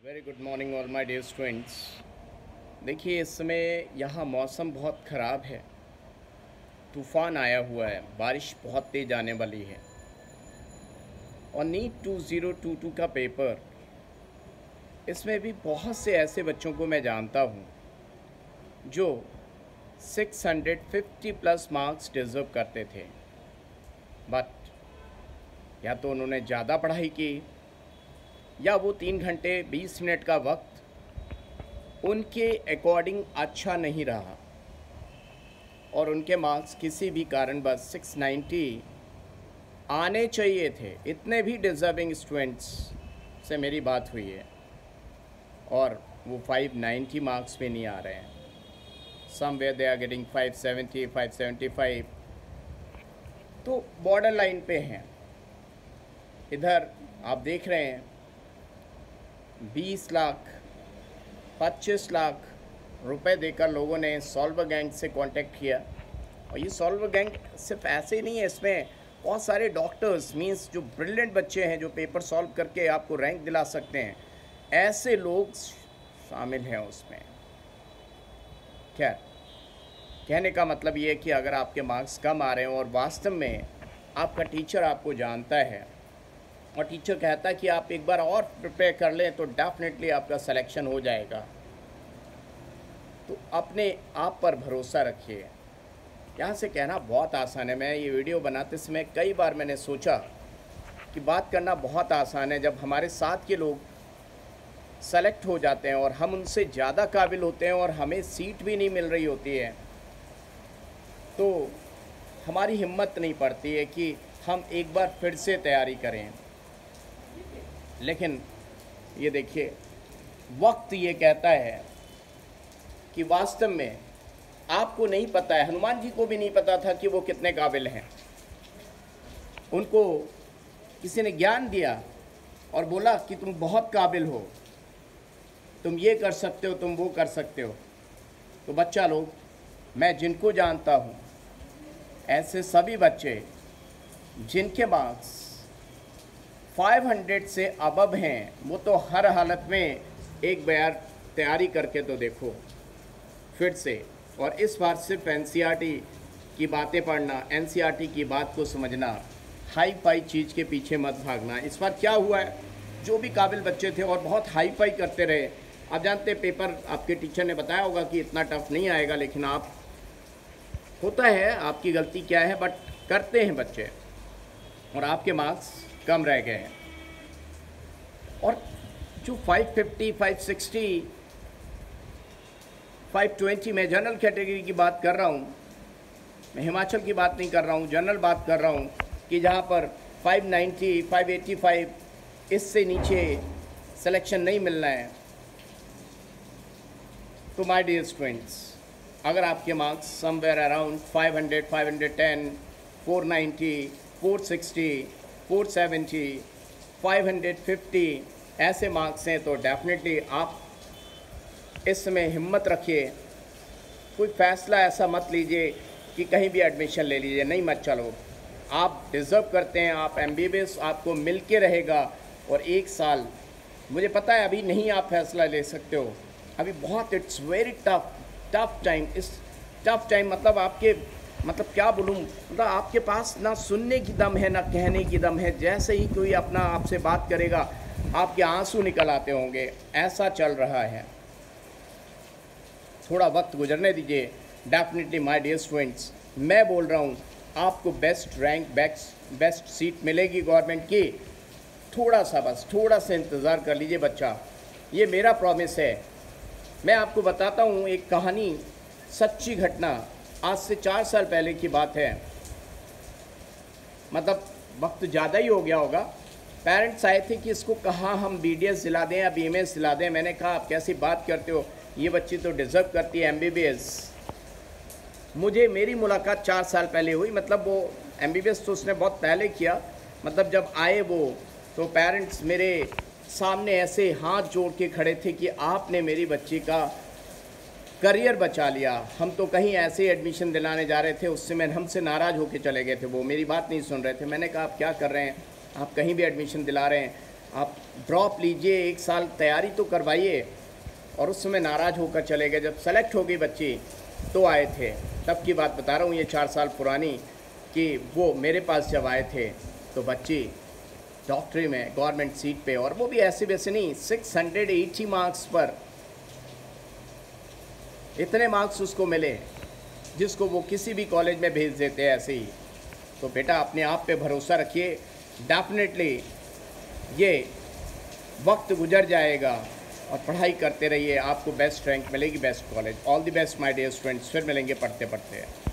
Very good morning all my dear students. देखिए, इस समय यहाँ मौसम बहुत ख़राब है, तूफ़ान आया हुआ है, बारिश बहुत तेज़ आने वाली है। और नीट 2022 का पेपर, इसमें भी बहुत से ऐसे बच्चों को मैं जानता हूँ जो 650 प्लस मार्क्स डिज़र्व करते थे, बट या तो उन्होंने ज़्यादा पढ़ाई की या वो 3 घंटे 20 मिनट का वक्त उनके अकॉर्डिंग अच्छा नहीं रहा और उनके मार्क्स किसी भी कारणवश 690 आने चाहिए थे। इतने भी डिज़र्विंग स्टूडेंट्स से मेरी बात हुई है और वो 590 मार्क्स पे नहीं आ रहे हैं। समवेयर दे आर गेटिंग 570, 575, तो बॉर्डर लाइन पे हैं। इधर आप देख रहे हैं 20 लाख 25 लाख रुपए देकर लोगों ने सॉल्वर गैंग से कांटेक्ट किया। और ये सॉल्वर गैंग सिर्फ ऐसे ही नहीं है, इसमें बहुत सारे डॉक्टर्स मींस जो ब्रिलियंट बच्चे हैं जो पेपर सॉल्व करके आपको रैंक दिला सकते हैं, ऐसे लोग शामिल हैं उसमें। खैर, कहने का मतलब ये है कि अगर आपके मार्क्स कम आ रहे हैं और वास्तव में आपका टीचर आपको जानता है और टीचर कहता है कि आप एक बार और प्रिपेयर कर लें तो डेफिनेटली आपका सिलेक्शन हो जाएगा, तो अपने आप पर भरोसा रखिए। यहाँ से कहना बहुत आसान है। मैं ये वीडियो बनाते समय कई बार मैंने सोचा कि बात करना बहुत आसान है, जब हमारे साथ के लोग सेलेक्ट हो जाते हैं और हम उनसे ज़्यादा काबिल होते हैं और हमें सीट भी नहीं मिल रही होती है, तो हमारी हिम्मत नहीं पड़ती है कि हम एक बार फिर से तैयारी करें। लेकिन ये देखिए, वक्त ये कहता है कि वास्तव में आपको नहीं पता है, हनुमान जी को भी नहीं पता था कि वो कितने काबिल हैं। उनको किसी ने ज्ञान दिया और बोला कि तुम बहुत काबिल हो, तुम ये कर सकते हो, तुम वो कर सकते हो। तो बच्चा लोग, मैं जिनको जानता हूँ ऐसे सभी बच्चे जिनके मार्क्स 500 से अबव हैं, वो तो हर हालत में एक बार तैयारी करके तो देखो फिर से। और इस बार सिर्फ एनसीईआरटी की बातें पढ़ना, एनसीईआरटी की बात को समझना, हाई फाई चीज़ के पीछे मत भागना। इस बार क्या हुआ है, जो भी काबिल बच्चे थे और बहुत हाई फाई करते रहे, आप जानते पेपर आपके टीचर ने बताया होगा कि इतना टफ नहीं आएगा, लेकिन आप होता है, आपकी गलती क्या है, बट करते हैं बच्चे और आपके मार्क्स कम रह गए हैं। और जो 550, 560, 520, मैं जनरल कैटेगरी की बात कर रहा हूँ, मैं हिमाचल की बात नहीं कर रहा हूँ, जनरल बात कर रहा हूँ कि जहाँ पर 590, 585 इससे नीचे सिलेक्शन नहीं मिलना है। तो माय डियर स्टूडेंट्स, अगर आपके मार्क्स समवेयर अराउंड 500, 510, 490, 460, 470, 550 ऐसे मार्क्स हैं, तो डेफिनेटली आप इस समय हिम्मत रखिए। कोई फ़ैसला ऐसा मत लीजिए कि कहीं भी एडमिशन ले लीजिए, नहीं मत चलो। आप डिज़र्व करते हैं, आप एमबीबीएस आपको मिल के रहेगा। और 1 साल, मुझे पता है अभी नहीं आप फैसला ले सकते हो, अभी बहुत इट्स वेरी टफ टाइम। इस टफ टाइम मतलब आपके क्या बोलूँ, मतलब आपके पास ना सुनने की दम है ना कहने की दम है। जैसे ही कोई अपना आपसे बात करेगा आपके आंसू निकल आते होंगे, ऐसा चल रहा है। थोड़ा वक्त गुजरने दीजिए। डेफिनेटली माय डियर स्टूडेंट्स, मैं बोल रहा हूँ आपको बेस्ट रैंक, बेस्ट सीट मिलेगी गवर्नमेंट की। थोड़ा सा, बस थोड़ा सा इंतज़ार कर लीजिए बच्चा, ये मेरा प्रॉमिस है। मैं आपको बताता हूँ एक कहानी, सच्ची घटना, आज से 4 साल पहले की बात है। मतलब वक्त ज़्यादा ही हो गया होगा। पेरेंट्स आए थे कि इसको कहाँ हम बीडीएस दिला दें या बीएमएस दिला दें। मैंने कहा आप कैसी बात करते हो, ये बच्ची तो डिज़र्व करती है एमबीबीएस। मेरी मुलाकात 4 साल पहले हुई, मतलब वो एमबीबीएस तो उसने बहुत पहले किया। मतलब जब आए वो, तो पेरेंट्स मेरे सामने ऐसे हाथ जोड़ के खड़े थे कि आपने मेरी बच्ची का करियर बचा लिया। हम तो कहीं ऐसे ही एडमिशन दिलाने जा रहे थे, उससे मैं हमसे नाराज़ होकर चले गए थे, वो मेरी बात नहीं सुन रहे थे। मैंने कहा आप क्या कर रहे हैं, आप कहीं भी एडमिशन दिला रहे हैं, आप ड्रॉप लीजिए, 1 साल तैयारी तो करवाइए, और उस समय नाराज़ होकर चले गए। जब सेलेक्ट हो गई बच्ची तो आए थे, तब की बात बता रहा हूँ, ये 4 साल पुरानी, कि वो मेरे पास जब आए थे तो बच्ची डॉक्टरी में गवर्नमेंट सीट पे, और वो भी ऐसे वैसे नहीं, 680 मार्क्स पर। इतने मार्क्स उसको मिले जिसको वो किसी भी कॉलेज में भेज देते हैं ऐसे ही। तो बेटा अपने आप पे भरोसा रखिए, डेफिनेटली ये वक्त गुजर जाएगा, और पढ़ाई करते रहिए, आपको बेस्ट रैंक मिलेगी, best college. All the best my dear students, फिर मिलेंगे पढ़ते पढ़ते।